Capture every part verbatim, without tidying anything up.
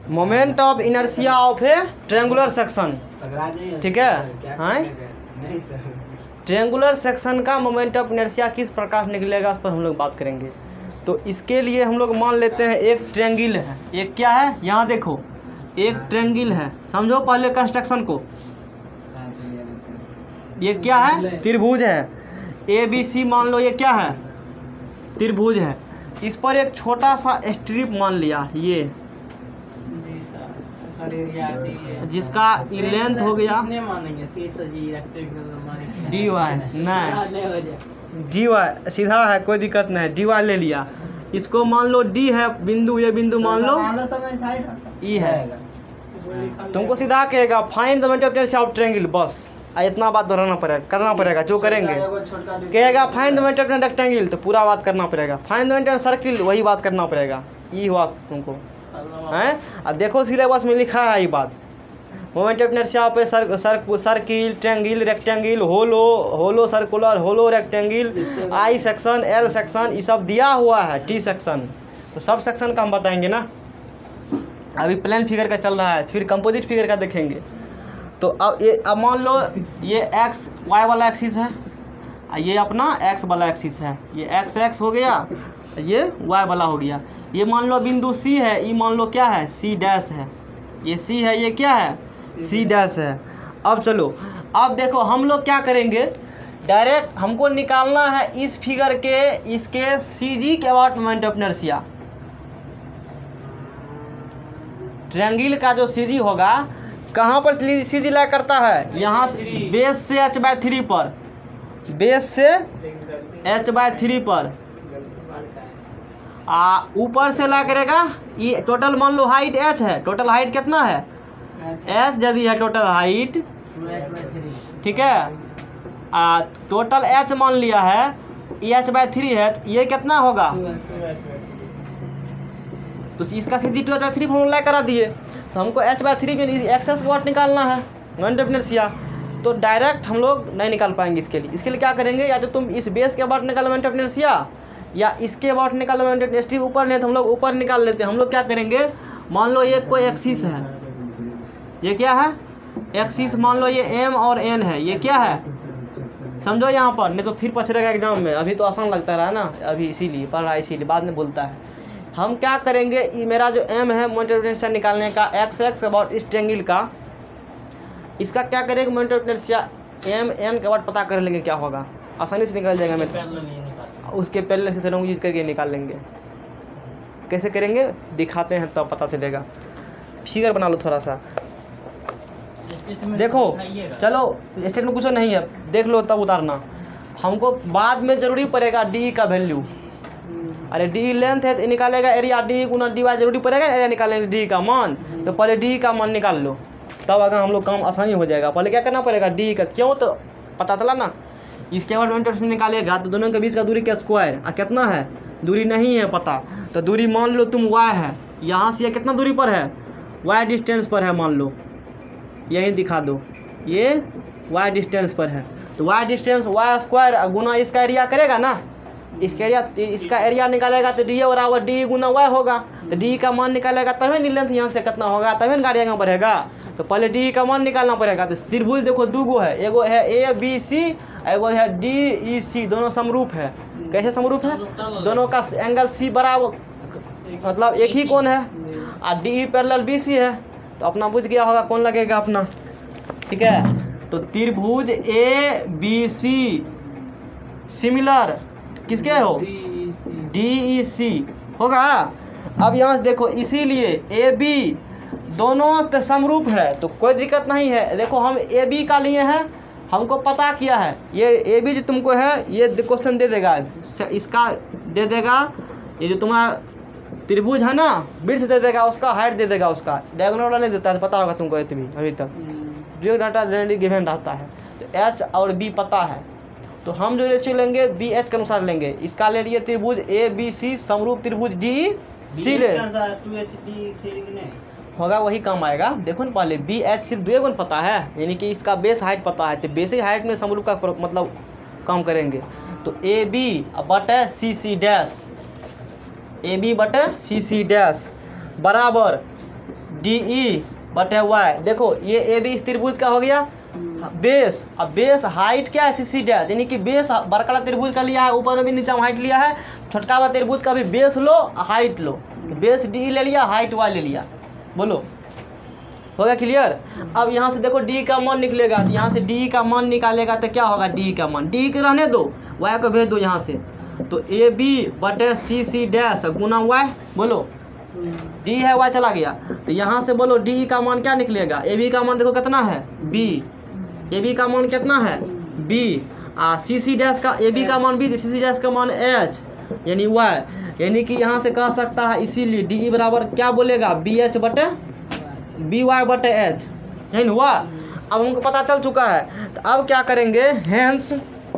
Moment of inertia of a triangular section, ठीक है। हाँ, ट्रायंगुलर सेक्शन का मोमेंट ऑफ इनर्शिया किस प्रकार निकलेगा उस पर हम लोग बात करेंगे। तो इसके लिए हम लोग मान लेते हैं एक ट्रायंगल है, एक क्या है, यहाँ देखो एक ट्रायंगल है, समझो पहले कंस्ट्रक्शन को। ये क्या है, त्रिभुज है, ए बी सी मान लो, ये क्या है, त्रिभुज है। इस पर एक छोटा सा स्ट्रिप मान लिया, ये जिसका लेंथ हो गया डी वाई, नहीं डी वाई सीधा है, कोई दिक्कत नहीं, डी वाई ले लिया। इसको मान लो डी है बिंदु, ये बिंदु मान लो ई है। तुमको सीधा कहेगा find the moment of inertia of triangle, बस इतना बात दोहराना पड़ेगा, करना पड़ेगा। जो करेंगे कहेगा find the moment of rectangle, तो पूरा बात करना पड़ेगा। Find the moment of circle, वही बात करना पड़ेगा। ई हुआ तुमको हैं। अब देखो सिलेबस में लिखा है ये बात, मोमेंट ऑफ इनर्शिया पे sir sir circle, triangle, rectangle, hollow hollow circular, hollow rectangle, I section, L section, ये सब दिया हुआ है, टी सेक्शन। तो सब सेक्शन का हम बताएंगे ना। अभी प्लेन फिगर का चल रहा है, फिर कंपोजिट फिगर का देखेंगे। तो अब ये अब मान लो ये एक्स वाई वाला एक्सिस है, ये अपना एक्स वाला एक्सिस है, ये एक्स एक्स हो गया, ये वाई वाला हो गया। ये मान लो बिंदु सी है, ये मान लो क्या है, सी डैश है, ये सी है, ये क्या है, सी डैश है। अब चलो, अब देखो हम लोग क्या करेंगे, डायरेक्ट हमको निकालना है इस फिगर के, इसके सी जी के about moment of inertia. Triangle का जो सी जी होगा, कहाँ पर सी जी ला करता है, यहाँ बेस से एच बाय थ्री पर, बेस से एच बाय थ्री पर, आ ऊपर से ला करेगा, ये टोटल मान लो हाइट एच है, टोटल हाइट कितना है, एच यदि है टोटल हाइट, ठीक है। आ टोटल एच मान लिया है, एच बाय थ्री है, तो ये कितना होगा, तो इसका C G two H by three formula करा दिए। तो हमको एच बाई थ्री में एक्सेस वाट निकालना है, मोमेंट ऑफ इनर्शिया। तो डायरेक्ट हम लोग नहीं निकाल पाएंगे। इसके लिए इसके लिए क्या करेंगे, या तो तुम इस बेस के अबाउट निकालो मोमेंट ऑफ इनर्शिया, या इसके अबाउट निकालो मोमेंट ऑफ इनर्शिया। ऊपर नहीं तो हम लोग ऊपर निकाल लेते हैं। हम लोग क्या करेंगे, मान लो ये कोई एक्सिस है, ये क्या है, एक्सिस मान लो ये एम और एन है, ये क्या है, समझो यहाँ पर, नहीं तो फिर पछड़ेगा एग्जाम में। अभी तो आसान लगता रहा ना, अभी इसीलिए पढ़ रहा है, इसीलिए बाद में बोलता है। हम क्या करेंगे, ये मेरा जो एम है मोमेंट ऑफ इनर्शिया निकालने का, एक्स एक्स अबाउट इस ट्रायंगल का, इसका क्या करेंगे, moment of inertia M N के बाद पता कर लेंगे क्या होगा, आसानी से निकल जाएगा। मैं उसके पहले से यूज करके निकाल लेंगे। कैसे करेंगे दिखाते हैं, तब तो पता चलेगा। फिगर बना लो थोड़ा सा, देखो चलो स्टेट में कुछ नहीं है, देख लो तब उतारना। हमको बाद में जरूरी पड़ेगा डी का वैल्यू। अरे डी लेंथ है तो निकालेगा एरिया, डी गुना डी वाई जरूरी पड़ेगा एरिया निकालेंगे डी का मान। तो पहले डी का मान निकाल लो, तब अगर हम लोग काम आसानी हो जाएगा। पहले क्या करना पड़ेगा, डी का, क्यों तो पता चला ना। इसके बाद मोमेंट ऑफ निकालेगा तो दोनों के बीच का दूरी का स्क्वायर, और कितना है, दूरी नहीं है पता, तो दूरी मान लो तुम वाई है, यहाँ से कितना दूरी पर है, वाई डिस्टेंस पर है, मान लो यही दिखा दो, ये वाई डिस्टेंस पर है। तो वाई डिस्टेंस वाई स्क्वायर गुना इसका एरिया करेगा ना, इसका एरिया, इसका एरिया निकालेगा तो डी बराबर डी गुना वाई होगा। तो डी का मान निकालेगा तभी नी लेंथ यहाँ से कितना होगा, तभी न गाड़ी आगे बढ़ेगा। तो पहले डी का मान निकालना पड़ेगा। तो त्रिभुज देखो दो गो है, एगो है ए बी सी, एगो है डी ई सी, दोनों समरूप है। कैसे समरूप है, दोनों का एंगल सी बराबर, मतलब एक ही कोण है, और D E parallel B C है। तो अपना बुझ गया होगा कौन लगेगा अपना, ठीक है। तो त्रिभुज ए बी सी सिमिलर किसके हो, डी ई सी होगा। अब यहाँ से देखो, इसीलिए ए बी दोनों समरूप है, तो कोई दिक्कत नहीं है। देखो हम ए बी का लिए हैं, हमको पता किया है, ये ए बी जो तुमको है ये क्वेश्चन दे देगा, इसका दे देगा, ये जो तुम्हारा त्रिभुज है ना, वृत्त दे देगा, उसका हाइट दे देगा, उसका डायगोनल वाला नहीं देता है, पता होगा तुमको इतनी अभी तक जो डाटा गिवन रहता है। तो एच और बी पता है, तो हम जो रेशियो लेंगे बी एच के अनुसार लेंगे। इसका ले लिए त्रिभुज ए बी सी समरूप त्रिभुज डी सी ले होगा, वही काम आएगा। देखो ना पहले बी एच सिर्फ दो गुण पता है, यानी कि इसका बेस हाइट पता है, तो बेसिक हाइट में समरूप का मतलब काम करेंगे। तो ए बी बटे सी सी डैश, ए बी बटे सी सी डैश बराबर डी ई बटे वाई। देखो ये ए बी इस त्रिभुज का हो गया बेस। अब बेस हाइट क्या है सी सी डैश, यानी कि बेस बड़का वाला त्रिभुज का लिया है, ऊपर में भी नीचे में हाइट लिया है, छोटका वाला त्रिभुज का भी बेस लो हाइट लो। बेस डी ले लिया, हाइट वाई ले लिया। बोलो हो गया क्लियर। अब यहाँ से देखो डी का मान निकलेगा, तो यहाँ से डी का मान निकालेगा तो क्या होगा, डी का मान, डी के रहने दो, वाई को भेज दो यहाँ से, तो ए बी बटे सी सी डैश गुना वाई। बोलो डी है वाई चला गया, तो यहाँ से बोलो डी का मान क्या निकलेगा, ए बी का मान देखो कितना है बी, ए बी का मान कितना है बी, आ सी सी डैश का ए बी का मान बी, सी सी डैश का मान एच यानी वाई, यानी कि यहाँ से कह सकता है इसीलिए डी ई बराबर क्या बोलेगा बी एच बटे बी वाई बटे एच, है ना हुआ। अब हमको पता चल चुका है, तो अब क्या करेंगे, हेंस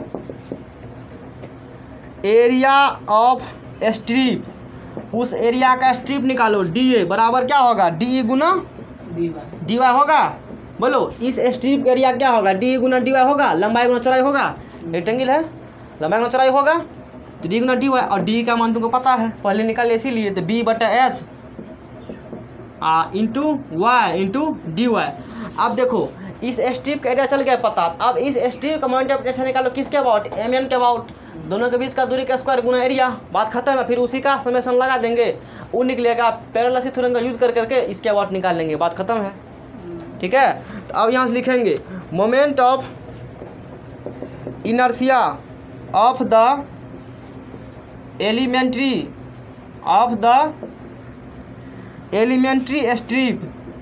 एरिया ऑफ स्ट्रिप, उस एरिया का स्ट्रिप निकालो, डी ए बराबर क्या होगा डी ई गुना डी वाई होगा। बोलो इस स्ट्रिप एरिया क्या होगा, डी गुना डी वाई होगा, लंबाई गुना चौड़ाई होगा, रेक्टेंगल है लंबाई गुना चौड़ाई होगा, तो डी गुना डी वाई, और डी का मान तुमको पता है पहले निकाले इसीलिए, तो बी बटा एच आ into Y into D Y. अब देखो इस स्ट्रिप का एरिया चल गया पता, अब इस स्ट्रिप का मोमेंट ऑफ इनर्शिया निकालो किसके अबाउट, एम एन के अबाउट, दोनों के बीच का दूरी का स्क्वायर गुना एरिया, बात खत्म है। फिर उसी का समेशन लगा देंगे, वो निकलेगा, पैरेलल थ्योरम का यूज कर करके इसके अबाउट निकाल लेंगे, बात खत्म है। ठीक है, तो अब यहाँ से लिखेंगे moment of inertia of the elementary of the elementary strip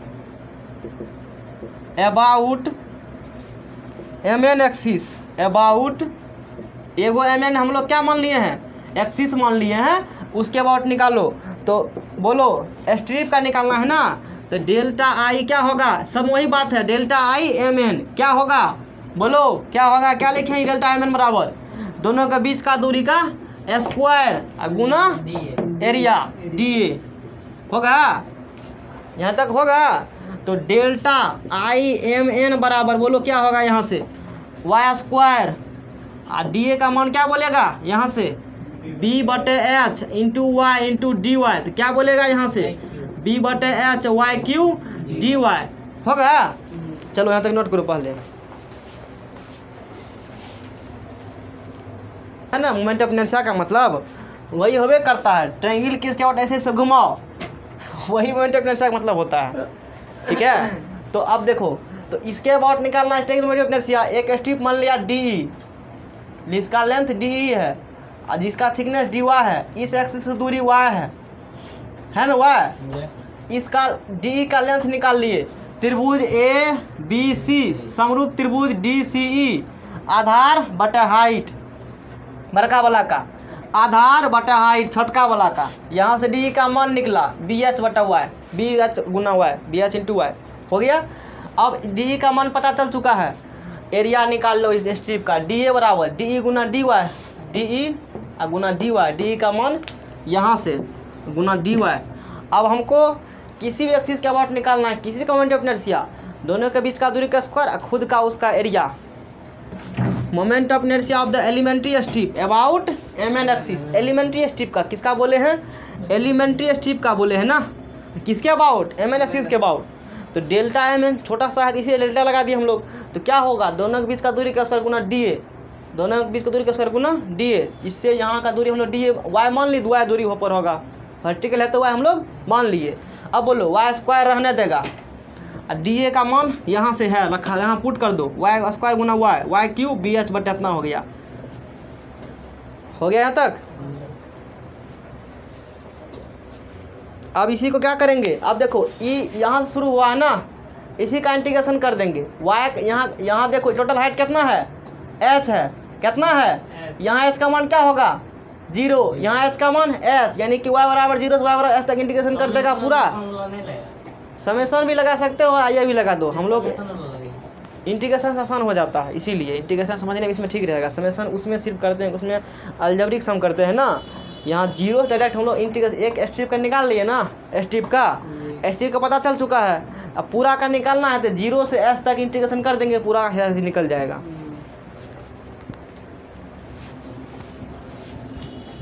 about M N axis, about एगो एम एन हम लोग क्या मान लिए हैं एक्सिस मान लिए हैं, उसके अबाउट निकालो। तो बोलो स्ट्रिप का निकालना है ना, तो डेल्टा आई क्या होगा, सब वही बात है, डेल्टा आई एम एन क्या होगा, बोलो क्या होगा, क्या लिखेंगे डेल्टा एम एन बराबर दोनों के बीच का दूरी का स्क्वायर गुना एरिया डी ए होगा, यहाँ तक होगा। तो डेल्टा आई एम एन बराबर बोलो क्या होगा, यहाँ से वाई स्क्वायर, और डी ए का मान क्या बोलेगा यहाँ से बी बटे H into Y into D Y, तो क्या बोलेगा यहाँ से बी बटे H Y Q D Y होगा। चलो यहाँ तक नोट करो पहले, है ना। मोमेंट ऑफ इनर्शिया का मतलब वही होबे करता है, ट्रायंगल किसके अबाउट ऐसे ऐसे घुमाओ, वही मोमेंट ऑफ इनर्शिया का मतलब होता है। ठीक है, तो अब देखो, तो इसके अबाउट निकालना है ट्रायंगल मोमेंट ऑफ इनर्शिया। एक स्ट्रिप मान लिया डी ई, जिसका लेंथ डी ई है और जिसका थिकनेस डी वाई है, इस एक्सिस से दूरी वाई है है ना वाई, इसका डी का लेंथ निकाल लिए, त्रिभुज ए बी सी समरूप त्रिभुज डी सी ई, आधार बटा हाइट बड़का वाला का, आधार बटा हाइट छोटका वाला का, यहाँ से डी का मान निकला बी एच बटा वाई, बी एच गुना Y, B H into Y हो गया। अब डी का मान पता चल चुका है, एरिया निकाल लो इस स्ट्रिप का, डी ए बराबर डी ई गुना डी वाई, डी ई गुना डी वाई, डी का मान यहाँ से गुना डी वाई। अब हमको किसी भी एक्सिस के अबाउट निकालना है, किसी का मोमेंट ऑफ इनर्शिया, दोनों के बीच का दूरी का स्क्वायर, खुद का उसका area. Moment of inertia of the elementary strip about M N axis, elementary strip का किसका बोले हैं, एलिमेंट्री स्ट्रिप का बोले हैं ना, किसके अबाउट एम एन एक्सिस के अबाउट। तो डेल्टा एम एन छोटा सा है इसीलिए डेल्टा लगा दिए हम लोग, तो क्या होगा दोनों के बीच का दूरी का स्क्वायर गुना डी ए, दोनों के बीच का दूरी का स्क्वायर गुना डी ए, इससे यहाँ का दूरी हम लोग डी ए वाई मान ली, वाई दूरी ऊपर होगा, वर्टिकल है तो वाई हम लोग मान लिए। अब बोलो वाई स्क्वायर रहने देगा, डी ए का मान यहाँ से है रखा, यहाँ पुट कर दो वाई स्क्वायर गुना Y, Y Q B H बटे इतना हो गया, हो गया यहाँ तक। अब इसी को क्या करेंगे, अब देखो ई यहाँ से शुरू हुआ है ना, इसी का इंटीग्रेशन कर देंगे, वाई यहाँ यहाँ देखो टोटल हाइट कितना है एच है, कितना है यहाँ एच का मान क्या होगा जीरो, यहाँ एच का मान एच, यानी कि वाई बराबर जीरो से वाई बराबर एच तक इंटीग्रेशन कर देगा पूरा। समेशन भी लगा सकते हो, आइए भी लगा दो, हम लोग इंटीग्रेशन आसान हो जाता है, इसीलिए इंटीग्रेशन समझने में इसमें ठीक रहेगा। समेशन उसमें सिर्फ करते हैं, उसमें अलजेब्रिक सम करते हैं ना, यहाँ जीरो डायरेक्ट हम लोग इंटीग्रेशन एक स्ट्रिप का निकाल लिए ना, स्ट्रिप का स्ट्रिप का पता चल चुका है, अब पूरा का निकालना है तो जीरो से एस तक इंटीग्रेशन कर देंगे, पूरा निकल जाएगा।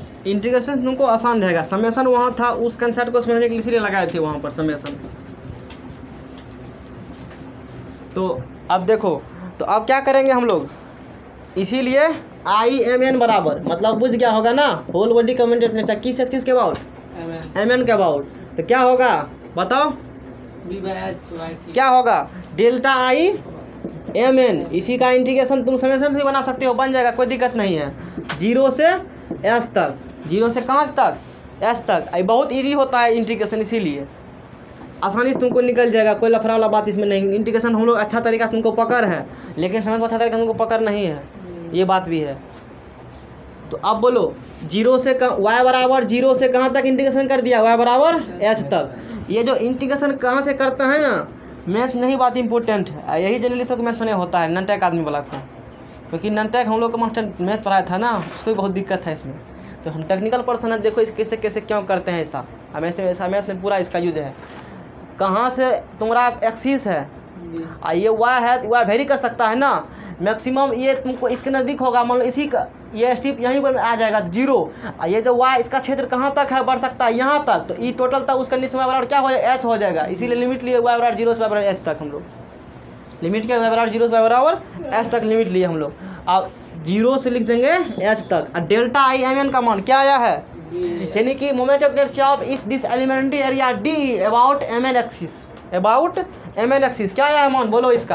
इंटीग्रेशन तुमको आसान रहेगा, समेशन वहाँ था उस कंसेप्ट को समझने के लिए इसीलिए लगाए थे वहाँ पर समेशन। तो अब देखो, तो अब क्या करेंगे हम लोग, इसीलिए आई एम एन बराबर, मतलब बुझ गया होगा ना, होल बॉडी का मोमेंट ऑफ इनर्शिया किस किस के अबाउट, एम एन के अबाउट। तो क्या होगा बताओ, क्या होगा, डेल्टा आई एम एन, इसी का इंटीग्रेशन तुम समेशन से बना सकते हो, बन जाएगा, कोई दिक्कत नहीं है। जीरो से एस तक, जीरो से कहाँ तक, एस तक। ये बहुत इजी होता है इंटीग्रेशन, इसीलिए आसानी से तुमको निकल जाएगा, कोई लफड़ा वाला बात इसमें नहीं। इंटीग्रेशन हम लोग अच्छा तरीका तुमको पकड़ है, लेकिन समझ अच्छा तरीका तुमको पकड़ नहीं है, ये बात भी है। तो अब बोलो, जीरो से वाई बराबर जीरो से कहाँ तक इंटीग्रेशन कर दिया, वाई बराबर एच तक। ये जो इंटीग्रेशन कहाँ से करते हैं ना, मैथ नहीं बात इंपॉर्टेंट है, यही जनरली सब मैथ में होता है, नन टेक आदमी वाला को, क्योंकि नन टेक हम लोग का मास्टर मैथ पढ़ाया था ना, उसको भी बहुत दिक्कत है इसमें। तो हम टेक्निकल पर्सन है, देखो इस कैसे कैसे क्यों करते हैं ऐसा, हम ऐसे ऐसा मैथ में पूरा इसका यूज है। कहाँ से तुम्हारा एक्सिस है, आ ये वाई है, वाई वेरी कर सकता है ना, मैक्सिमम ये तुमको इसके नज़दीक होगा, मान लो इसी का ये स्टिप यहीं पर आ जाएगा जीरो, ये जो वाई इसका क्षेत्र कहाँ तक है, बढ़ सकता है यहाँ तक, तो ई टोटल तक उसका नीचे वाई बराबर क्या हो जाएगा, एच हो जाएगा। इसीलिए लिमिट लिए वाई बराबर जीरो से वाई बराबर एच तक, हम लोग लिमिट क्या, वाई बराबर जीरो से वाई बराबर एच तक लिमिट लिए हम लोग। अब जीरो से लिख देंगे एच तक, और डेल्टा आई एम एन का मान क्या आया है, यानी कि मोमेंट ऑफ इनर्शिया ऑफ इस this elementary area D about M N axis, about M N axis क्या आया है मान, बोलो इसका,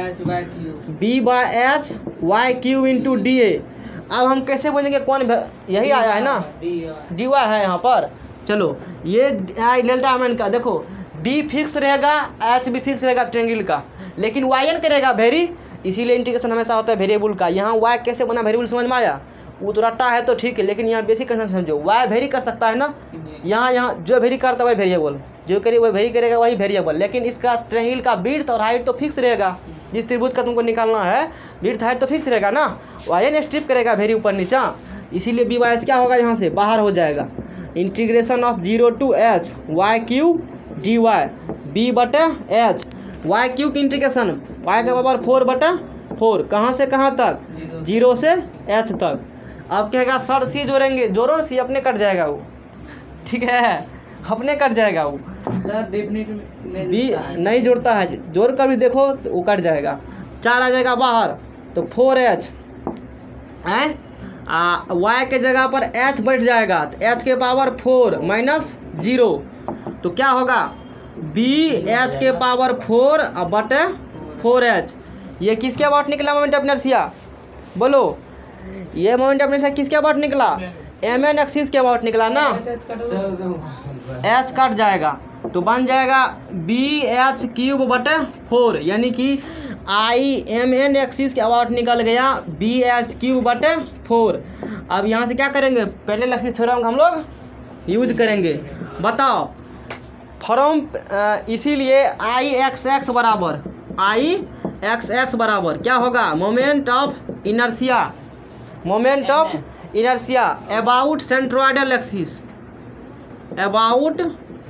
B by H Y Q into D A. अब हम कैसे बोलेंगे, कौन यही आया है ना, डी वाई है यहाँ पर। चलो ये डेल्टा एम एन का देखो, डी फिक्स रहेगा, एच भी फिक्स रहेगा ट्रेंगल का, लेकिन वाई एन करेगा वेरी, इसीलिए इंटीग्रेशन हमेशा होता है वेरिएबल का। यहाँ वाई कैसे बना वेरिएबल समझ में आया, वो तो रट्टा है तो ठीक है, लेकिन यहाँ बेसिक कंसेप्ट समझो, वाई वेरी कर सकता है ना, यहाँ यहाँ जो वेरी करता है वही वेरिएबल, जो करिए वही वेरी करेगा वही वेरिएबल, लेकिन इसका ट्रायंगल का विड्थ और हाइट तो फिक्स रहेगा। जिस त्रिभुज का तुमको निकालना है विड्थ हाइट तो फिक्स रहेगा ना, वाई एन स्ट्रिप करेगा वेरी ऊपर नीचा, इसीलिए बी वाई एच क्या होगा, यहाँ से बाहर हो जाएगा। Integration of zero to H Y Q D Y B बटे एच, वाई क्यू की इंटीग्रेशन वाई के बराबर फोर बटे फोर, कहाँ से कहाँ तक, जीरो से एच तक। अब कहेगा सर सी जोड़ेंगे, जोड़ो ना, सी अपने कट जाएगा वो, ठीक है, अपने कट जाएगा वो, बी नहीं जुड़ता है, जोड़ कर भी देखो तो वो कट जाएगा, चार आ जाएगा बाहर, तो फोर एच है, वाई के जगह पर एच बैठ जाएगा, तो एच के पावर फोर माइनस जीरो, तो क्या होगा, बी एच के पावर फोर बटे फोर एच। ये किसके अबाउट निकला मोमेंट ऑफ इनर्शिया, बोलो, ये मोमेंट ऑफ इनर्शिया किसके अबाउट निकला, एम एन एक्सिस के अबाउट निकला ना, एच कट जाएगा तो बन जाएगा बी एच क्यूब बटे फोर, यानी कि आई एम एन एक्सिस के अबाउट निकल गया बी एच क्यूब बटे फोर। अब यहाँ से क्या करेंगे, पहले एक्सिस थ्योरम हम लोग यूज करेंगे, बताओ फॉर्म, इसीलिए आई एक्स एक्स बराबर आई एक्स एक्स बराबर क्या होगा, moment of inertia, moment of inertia about centroidal axis, about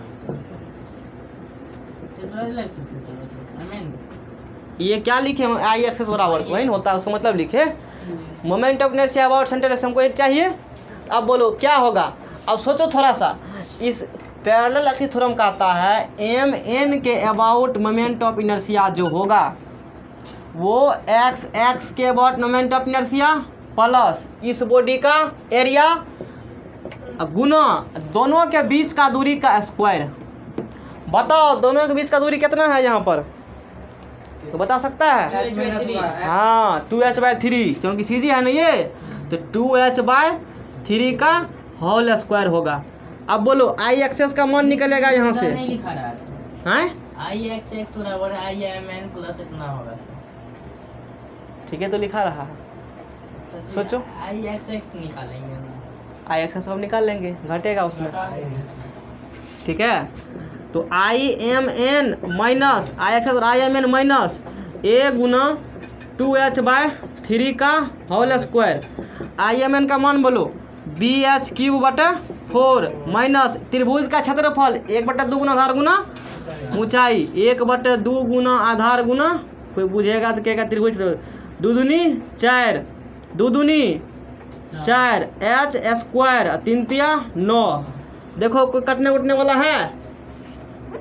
ये क्या लिखे हम, आई एक्सेस बराबर वही होता है, उसका मतलब लिखे moment of inertia about central axis, हमको ये चाहिए। अब बोलो क्या होगा, अब सोचो थोड़ा सा, इस पैरेलल एक्सिस थ्योरम कहता है एम एन के अबाउट मोमेंट ऑफ इनर्शिया जो होगा वो एक्स एक्स के about moment of inertia plus इस बॉडी का एरिया गुना दोनों के बीच का दूरी का स्क्वायर। बताओ दोनों के बीच का दूरी कितना है यहाँ पर, तो बता सकता है, हाँ टू एच बाई थ्री, क्योंकि सी जी है ना ये, तो टू एच बाई थ्री का होल स्क्वायर होगा। अब बोलो आई एक्सेस का मान निकलेगा यहाँ से, हैं आई एक्स एक्स बराबर आई एम एन प्लस इतना होगा, ठीक है तो लिखा रहा है, सोचो आई एक्स एक्स निकालेंगे, आई एक्सेस अब निकाल लेंगे, घटेगा उसमें, ठीक है। तो I M N minus I X X और I M N minus A गुना टू एच बाय थ्री का whole square, I M N का मान बोलो बी एच क्यूब बटा फोर माइनस त्रिभुज का क्षेत्रफल एक बटा दो गुना आधार गुना ऊंचाई, एक बटे दो गुना आधार गुना, कोई बुझेगा तो कहेगा त्रिभुज, दो दूनी चार, दो दूनी चार, एच स्क्वायर तीन तिया नौ। देखो कोई कटने उठने वाला है,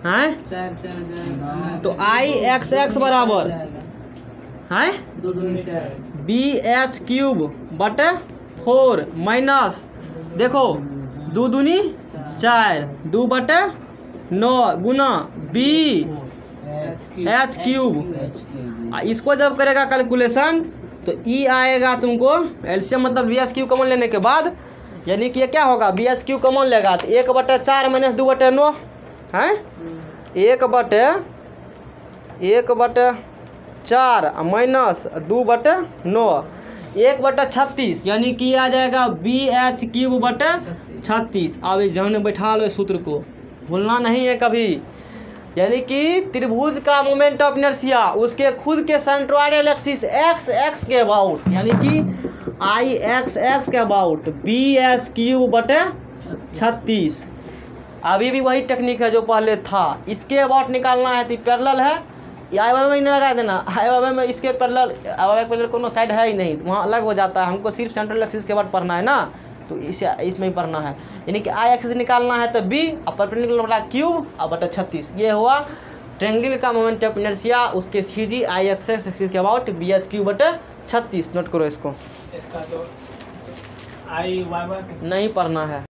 हैं चार चार जाएगा तो आई एक्स एक्स बराबर हैं दो दूनी चार बी एच क्यूब बटे फोर माइनस देखो दो दूनी चार दो बटे नौ गुना बी एच क्यूब। आ इसको जब करेगा कैलकुलेशन तो ई आएगा तुमको एलसीएम मतलब बी एच क्यूब कॉमन लेने के बाद, यानी कि ये क्या होगा बी एच क्यूब कॉमन लेगा तो एक बटे चार माइनस दो बटे नौ हैं एक बटे एक बटे चार माइनस दो बटे नौ एक बटे छत्तीस, यानी कि आ जाएगा बी एच क्यूब बटे छत्तीस। अब एग्जाम में बैठा लो इस सूत्र को, भूलना नहीं है कभी। यानी कि त्रिभुज का मोमेंट ऑफ इनर्शिया उसके खुद के सेंट्रोइडल एक्सिस एक्स एक्स के अबाउट, यानी कि आई एक्स एक्स के अबाउट बी एच क्यूब बटे छत्तीस। अभी भी वही टेक्निक है जो पहले था, इसके अबाउट निकालना है तो पैरेलल है, आई वाई में नहीं लगा देना, आई वाई में इसके पैरेलल आई वाई पैरेलल कोनो साइड है ही नहीं, वहाँ अलग हो जाता है। हमको सिर्फ सेंट्रल एक्सिस के बाद पढ़ना है ना, तो इसे इसमें ही पढ़ना है। यानी कि आई एक्सिस निकालना है तो बी और परपेंडिकुलर बटा क्यूब और बटा छत्तीस। ये हुआ ट्रायंगल का मोमेंट ऑफ इनर्शिया उसके C G I X axis के अबाउट बी एच क्यूब बटे छत्तीस। नोट करो इसको, इसका तो आई वाई वाई नहीं पढ़ना है।